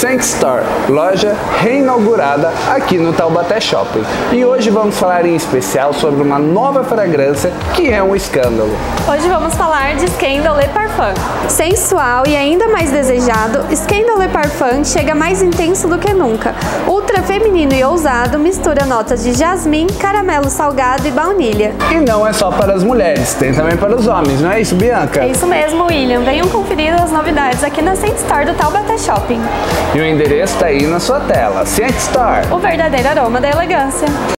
Scent Store, loja reinaugurada aqui no Taubaté Shopping. E hoje vamos falar em especial sobre uma nova fragrância que é um escândalo. Hoje vamos falar de Scandal Le Parfum. Sensual e ainda mais desejado, Scandal Le Parfum chega mais intenso do que nunca. Ultra feminino e ousado, mistura notas de jasmim, caramelo salgado e baunilha. E não é só para as mulheres, tem também para os homens, não é isso, Bianca? É isso mesmo, William. Venham conferir as novidades aqui na Scent Store do Taubaté Shopping. E o endereço está aí na sua tela. Scent Store, O verdadeiro aroma da elegância.